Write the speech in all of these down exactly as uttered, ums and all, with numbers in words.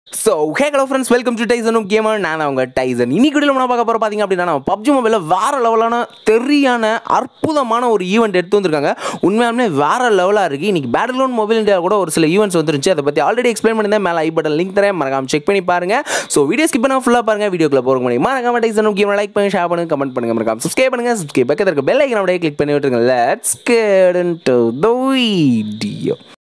So, hey hello friends, welcome to Tysonnoobgamer. நான் தான் உங்க Tyson. இன்னைக்கு வீடியோல நம்ம பார்க்க போற பாத்தீங்க அப்படினா நம்ம P U B G மொபைல்ல வேற லெவலான தெரியான அற்புதமான ஒரு ஈவென்ட் எடுத்து வந்திருக்காங்க. உண்மையாலுமே வேற லெவலா இருக்கு. இன்னைக்கு BATTLEGROUND மொபைல் இந்தியா கூட ஒரு சில ஈவென்ட்ஸ் வந்துருச்சு. அத பத்தி ஆல்ரெடி எக்ஸ்பிளைன் பண்ணிருந்தேன். மேல ஐ பட்டன் லிங்க் தரேன். மறக்காம செக் பண்ணி பாருங்க. சோ வீடியோ ஸ்கிப் பண்ணாம ஃபுல்லா பாருங்க. வீடியோக்குள்ள போறதுக்கு முன்னாடி மறக்காம Tysonnoobgamer லைக் பண்ணுங்க, ஷேர் பண்ணுங்க, கமெண்ட் பண்ணுங்க, மறக்காம subscribe பண்ணுங்க. subscribe பக்கத்துல இருக்க பெல் ஐகானை அப்படியே கிளிக் பண்ணி விட்டுருங்க. Let's get into the video.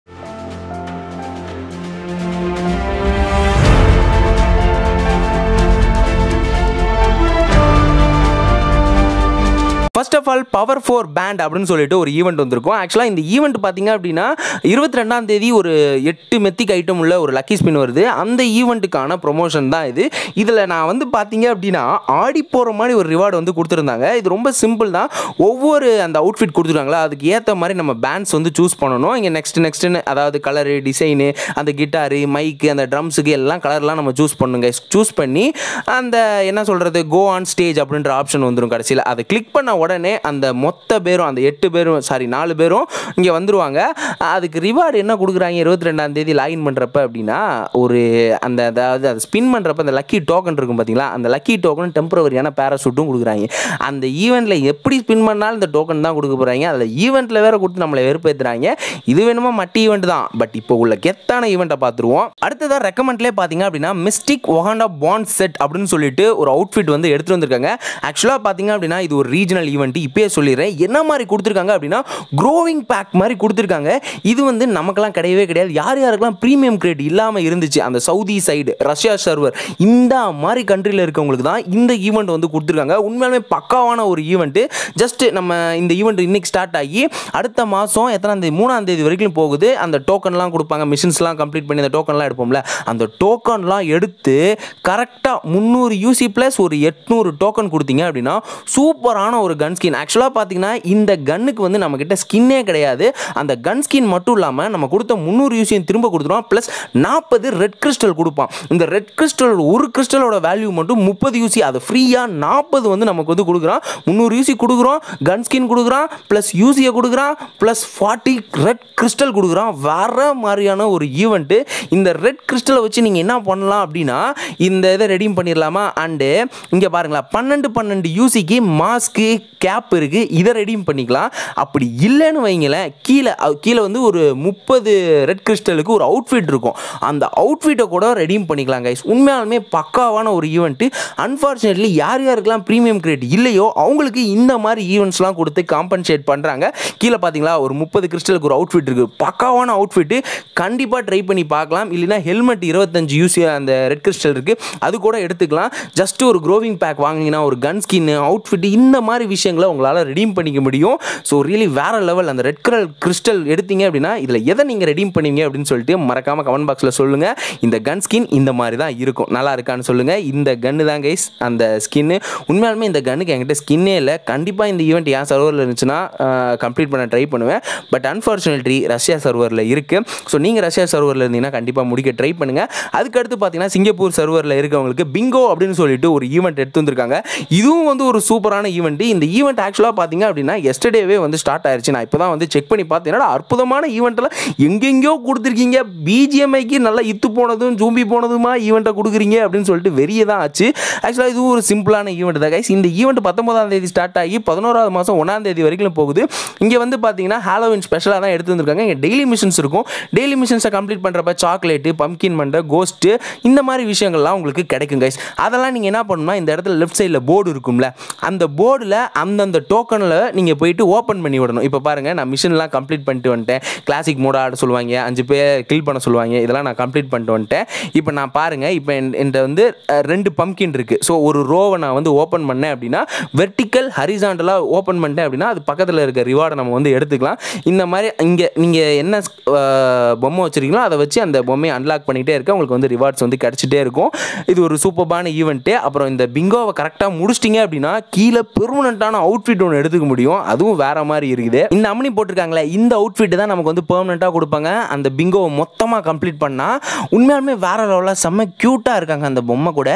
First of all, Power four Band அப்படின்னு சொல்லிட்டு ஒரு ஈவென்ட் வந்திருக்கும். ஆக்சுவலாக இந்த ஈவெண்ட் பார்த்தீங்க அப்படின்னா இருபத்தி ரெண்டாம் தேதி ஒரு எட்டு மெத்திக் ஐட்டம் உள்ள ஒரு லக்கி ஸ்பின் வருது. அந்த ஈவெண்ட்டுக்கான ப்ரொமோஷன் தான் இது. இதில் நான் வந்து பார்த்தீங்க அப்படின்னா ஆடி போகிற மாதிரி ஒரு ரிவார்டு வந்து கொடுத்துருந்தாங்க. இது ரொம்ப சிம்பிள் தான். ஒவ்வொரு அந்த அவுட்ஃபிட் கொடுத்துருக்காங்களா அதுக்கு ஏற்ற மாதிரி நம்ம பேண்ட்ஸ் வந்து சூஸ் பண்ணணும். இங்கே நெக்ஸ்ட் நெக்ஸ்ட்டுன்னு அதாவது கலரு, டிசைனு, அந்த கிட்டாரு, மைக்கு, அந்த ட்ரம்ஸுக்கு எல்லாம் கலர்லாம் நம்ம சூஸ் பண்ணுங்க. சூஸ் பண்ணி அந்த என்ன சொல்கிறது கோ ஆன் ஸ்டேஜ் அப்படின்ற ஆப்ஷன் வந்துடும். கடைசியில் அதை கிளிக் பண்ண உடனே அந்த மொத்த பேரும் அந்த எட்டு பேரும் சாரி நாலு பேரும் இங்கே வந்துருவாங்க. அதுக்கு ரிவார்டு என்ன கொடுக்குறாங்க இருபத்தி ரெண்டாம் தேதி லாகின் பண்ணுறப்ப அப்படின்னா ஒரு அந்த அதாவது அதை ஸ்பின் பண்ணுறப்ப அந்த லக்கி டோக்கன் இருக்கும் பார்த்தீங்களா, அந்த லக்கி டோக்கன் டெம்பரவரியான பேராசூட்டும் கொடுக்குறாங்க. அந்த ஈவெண்ட்டில் எப்படி ஸ்பின் பண்ணாலும் இந்த டோக்கன் தான் கொடுக்க போகிறாங்க. அதில் ஈவெண்ட்டில் வேறு கொடுத்து நம்மளை வெறுப்பேற்றுறாங்க. இது வேணுமா மட்டி ஈவெண்ட் தான், பட் இப்போ உள்ள கெத்தான ஈவெண்ட்டை பார்த்துருவோம். அடுத்ததாக ரெக்கமெண்ட்லேயே பார்த்தீங்க அப்படின்னா மிஸ்டிக் ஒகாண்டா பாண்ட் செட் அப்படின்னு சொல்லிட்டு ஒரு அவுட்ஃபிட் வந்து எடுத்துகிட்டு வந்திருக்காங்க. ஆக்சுவலாக பார்த்தீங்க அப்படின்னா இது ஒரு ரீஜனல் ஈவெண்ட். இப்பயே சொல்லிடுறேன் என்ன மாதிரி கொடுத்துருக்காங்க அப்படின்னா க்ரோவிங் பேக் மாதிரி கொடுத்துருக்காங்க. இது வந்து நமக்கெல்லாம் கிடையவே கிடையாது. யார் யாருக்கெல்லாம் ப்ரீமியம் கிரேட் இல்லாமல் இருந்துச்சு அந்த சவுதி சைடு, ரஷ்யா சர்வர், இந்த மாதிரி கண்ட்ரியில் இருக்கவங்களுக்கு தான் இந்த ஈவெண்ட் வந்து கொடுத்துருக்காங்க. உண்மையாலுமே பக்காவான ஒரு ஈவெண்ட்டு. ஜஸ்ட் நம்ம இந்த ஈவெண்ட் இன்னைக்கு ஸ்டார்ட் ஆகி அடுத்த மாதம் எத்தனாம் தேதி மூணாம் தேதி வரைக்கும் போகுது. அந்த டோக்கன்லாம் கொடுப்பாங்க. மிஷின்ஸ்லாம் கம்ப்ளீட் பண்ணி அந்த டோக்கன்லாம் எடுப்போம்ல, அந்த டோக்கன்லாம் எடுத்து கரெக்டாக முந்நூறு யூசி ப்ளஸ் ஒரு எட்நூறு டோக்கன் கொடுத்தீங்க அப்படின்னா சூப்பரான ஒரு கன் ஸ்கின். ஆக்சுவலாக பார்த்தீங்கன்னா இந்த கன்னுக்கு வந்து நம்மக்கிட்ட ஸ்கின்னே கிடையாது. அந்த கன் ஸ்கின் மட்டும் இல்லாமல் நம்ம கொடுத்த முந்நூறு யூசியும் திரும்ப கொடுத்துருவோம். ப்ளஸ் நாற்பது ரெட் கிறிஸ்டல் கொடுப்பான். இந்த ரெட் கிறிஸ்டல் ஒரு கிறிஸ்டலோட வேல்யூ மட்டும் முப்பது யூசி. அதை ஃப்ரீயாக நாற்பது வந்து நமக்கு வந்து கொடுக்குறான். முந்நூறு யூசி கொடுக்குறோம், கன் ஸ்கின் கொடுக்குறான், ப்ளஸ் யூசியை கொடுக்குறான், ப்ளஸ் ஃபார்ட்டி ரெட் கிறிஸ்டல் கொடுக்குறான். வேற மாதிரியான ஒரு ஈவெண்ட்டு. இந்த ரெட் கிறிஸ்டலை வச்சு நீங்கள் என்ன பண்ணலாம் அப்படின்னா இந்த இதை ரெடீம் பண்ணிடலாமா. அண்டு இங்கே பாருங்களா பன்னெண்டு பன்னெண்டு யூசிக்கு மாஸ்க்கு கேப் இருக்குது. இதை ரெடீம் பண்ணிக்கலாம். அப்படி இல்லைன்னு வைங்களேன் கீழே கீழே வந்து ஒரு முப்பது ரெட் கிறிஸ்டலுக்கு ஒரு அவுட்ஃபிட் இருக்கும். அந்த அவுட்ஃபிட்டை கூட ரெடீம் பண்ணிக்கலாம் கைஸ். உண்மையாலுமே பக்காவான ஒரு ஈவெண்ட்டு. அன்ஃபார்ச்சுனேட்லி யார் யாருக்கெல்லாம் ப்ரீமியம் கிரேட் இல்லையோ அவங்களுக்கு இந்த மாதிரி ஈவெண்ட்ஸ்லாம் கொடுத்து காம்பன்சேட் பண்ணுறாங்க. கீழே பார்த்தீங்களா ஒரு முப்பது கிறிஸ்டலுக்கு ஒரு அவுட்ஃபிட் இருக்குது. பக்காவான அவுட்ஃபிட்டு. கண்டிப்பாக ட்ரை பண்ணி பார்க்கலாம். இல்லைனா ஹெல்மெட் இருபத்தஞ்சு யூசி அந்த ரெட் கிறிஸ்டல் இருக்குது, அது கூட எடுத்துக்கலாம். ஜஸ்ட் ஒரு க்ரோவிங் பேக் வாங்கினீங்கன்னா ஒரு கன் ஸ்கின் அவுட்ஃபிட் இந்த மாதிரி விஷயங்களை உங்களால் ரெடீம் பண்ணிக்க முடியும். ஸோ ரியலி வேற லெவல். அந்த ரெட் கலர் கிறிஸ்டல் எடுத்தீங்க அப்படின்னா இதில் எதை நீங்கள் ரெடீம் பண்ணுவீங்க அப்படின்னு சொல்லிட்டு மறக்காமல் கமெண்ட் பாக்ஸில் சொல்லுங்கள். இந்த கன் ஸ்கின் இந்த மாதிரி தான் இருக்கும், நல்லா இருக்கான்னு சொல்லுங்கள். இந்த கன்னு தான் கைஸ் அந்த ஸ்கின்னு. உண்மையாலுமே இந்த கன்னுக்கு என்கிட்ட ஸ்கின்னே இல்லை. கண்டிப்பாக இந்த ஈவெண்ட் என் சர்வரில் இருந்துச்சுன்னா கம்ப்ளீட் பண்ண ட்ரை பண்ணுவேன். பட் அன்ஃபார்ச்சுனேட்லி ரஷ்யா சர்வரில் இருக்குது. ஸோ நீங்கள் ரஷ்யா சர்வரில் இருந்தீங்கன்னா கண்டிப்பாக முடிக்க ட்ரை பண்ணுங்கள். அதுக்கடுத்து பார்த்தீங்கன்னா சிங்கப்பூர் சர்வரில் இருக்கவங்களுக்கு பிங்கோ அப்படின்னு சொல்லிட்டு ஒரு ஈவெண்ட் எடுத்து வந்திருக்காங்க. இதுவும் வந்து ஒரு சூப்பரான ஈவெண்ட். இந்த ஈவெண்ட் ஆக்சுவலாக பார்த்தீங்க அப்படின்னா எஸ்டர்டேவே வந்து ஸ்டார்ட் ஆயிருச்சு. நான் இப்போ தான் வந்து செக் பண்ணி பார்த்தேன். என்னடா அற்புதமான ஈவெண்ட்டில் எங்கெங்கேயோ கொடுத்துருக்கீங்க, பிஜிஎம்ஐக்கு நல்லா இத்து போனதும் ஜூம்பி போனதுமா ஈவெண்ட்டை கொடுக்குறீங்க அப்படின்னு சொல்லிட்டு வெறிய தான் ஆச்சு. ஆக்சுவலாக இது ஒரு சிம்பிளான ஈவெண்ட் தான் கைஸ். இந்த ஈவெண்ட் பத்தொன்பதாம் தேதி ஸ்டார்ட் ஆகி பதினோராவது மாதம் ஒன்றாம் தேதி வரைக்கும் போகுது. இங்கே வந்து பார்த்தீங்கன்னா ஹாலோவின் ஸ்பெஷலாக தான் எடுத்து வந்திருக்காங்க. இங்கே டெய்லி மிஷன்ஸ் இருக்கும். டெய்லி மிஷன்ஸை கம்ப்ளீட் பண்ணுறப்ப சாக்லேட்டு, பம்கின் மண்டை, கோஸ்ட்டு இந்த மாதிரி விஷயங்கள்லாம் உங்களுக்கு கிடைக்கும் கைஸ். அதெல்லாம் நீங்கள் என்ன பண்ணணும்னா இந்த இடத்துல லெஃப்ட் சைடில் போர்டு இருக்கும்ல, அந்த போர்டில் அந்தந்த டோக்கனில் நீங்கள் போயிட்டு ஓப்பன் பண்ணி விடணும். இப்போ பாருங்கள் நான் மிஷின்லாம் கம்ப்ளீட் பண்ணிட்டு வந்துட்டேன். கிளாசிக் மோட ஆட சொல்லுவாங்க, அஞ்சு பேர் கில் பண்ண சொல்லுவாங்க, இதெல்லாம் நான் கம்ப்ளீட் பண்ணிட்டு வந்துட்டேன். இப்போ நான் பாருங்கள் இப்போ என்கிட்ட வந்து ரெண்டு பம்கின் இருக்குது. ஸோ ஒரு ரோவை நான் வந்து ஓப்பன் பண்ணேன் அப்படின்னா வெர்டிக்கல் ஹரிசாண்டலாக ஓப்பன் பண்ணிட்டேன் அப்படின்னா அது பக்கத்தில் இருக்க ரிவார்டை நம்ம வந்து எடுத்துக்கலாம். இந்த மாதிரி இங்கே நீங்கள் என்ன பொம்மை வச்சுருக்கீங்களோ அதை வச்சு அந்த பொம்மையை அன்லாக் பண்ணிகிட்டே இருக்க உங்களுக்கு வந்து ரிவார்ட்ஸ் வந்து கிடச்சிட்டே இருக்கும். இது ஒரு சூப்பர்பான ஈவெண்ட்டு. அப்புறம் இந்த பிங்கோவை கரெக்டாக முடிச்சிட்டிங்க அப்படின்னா கீழே பெர்மனண்ட்டான அவுட்ஃபிட் ஒன்று எடுத்துக்க முடியும். அதுவும் வேற மாதிரி இருக்குது. இந்த அம்மனி போட்டிருக்காங்களே இந்த அவுட்ஃபிட் தான் நமக்கு வந்து பெர்மனண்ட்டாக கொடுப்பாங்க. அந்த பிங்கோவை மொத்தமாக கம்ப்ளீட் பண்ணால் உண்மையாலுமே வேற லெவலில் செம்ம க்யூட்டாக இருக்காங்க அந்த பொம்மை கூட.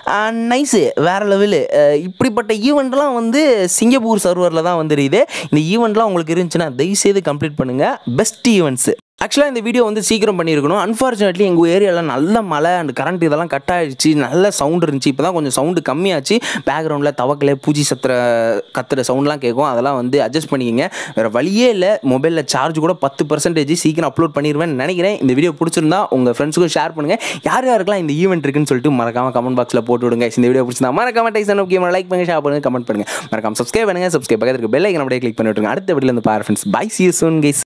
நைஸு வேற லெவலு. இப்படிப்பட்ட ஈவெண்ட்லாம் வந்து சிங்கப்பூர் சர்வரில் தான் வந்துருக்குது. இந்த ஈவெண்ட்லாம் உங்களுக்கு இருந்துச்சுன்னா தயவுசெய்து கம்ப்ளீட் பண்ணுங்கள். Best events. ஆக்சுவலாக இந்த வீடியோ வந்து சீக்கிரம் பண்ணியிருக்கணும். அன்ஃபார்ச்சுனேட்லி எங்கள் ஏரியாவில் நல்ல மழை அண்ட் கரண்ட் இதெல்லாம் கட் ஆகிடுச்சு. நல்ல சவுண்ட் இருந்துச்சு. இப்போ தான் கொஞ்சம் சவுண்டு கம்மியாச்சு. பேக்ரவுண்டில் தவக்கலை பூச்சி சத்துற கத்துற சவுண்ட்லாம் கேட்கும். அதெல்லாம் வந்து அட்ஜஸ்ட் பண்ணிக்கங்க. வேறு வழியே இல்லை. மொபைலில் சார்ஜ் கூட பத்து பர்சன்டேஜ் சீக்கிரம் அப்லோட் பண்ணிடுவேன்னு நினைக்கிறேன். இந்த வீடியோ பிடிச்சிருந்தா உங்கள் ஃப்ரெண்ட்ஸுக்கும் ஷேர் பண்ணுங்கள். யார் யாருக்கெல்லாம் இந்த ஈவெண்ட் இருக்குன்னு சொல்லிட்டு மறக்காமல் கமெண்ட் பாக்ஸில் போட்டு விடுங்க. இந்த வீடியோ பிடிச்சிருந்தா மறக்காம டைசனோப்கேமர் லைக் பண்ணுங்கள், ஷேர் பண்ணுங்கள், கமெண்ட் பண்ணுங்கள். மறக்காம சப்ஸ்கிரைப் பண்ணுங்கள். சப்ஸ்கிரைப் பக்கத்துக்கு பெல் ஐக்கன் அப்படியே கிளிக் பண்ணி விட்டுருங்க. அடுத்த வீடியோவில் இருந்து பாரு friends. Bye, see you soon guys.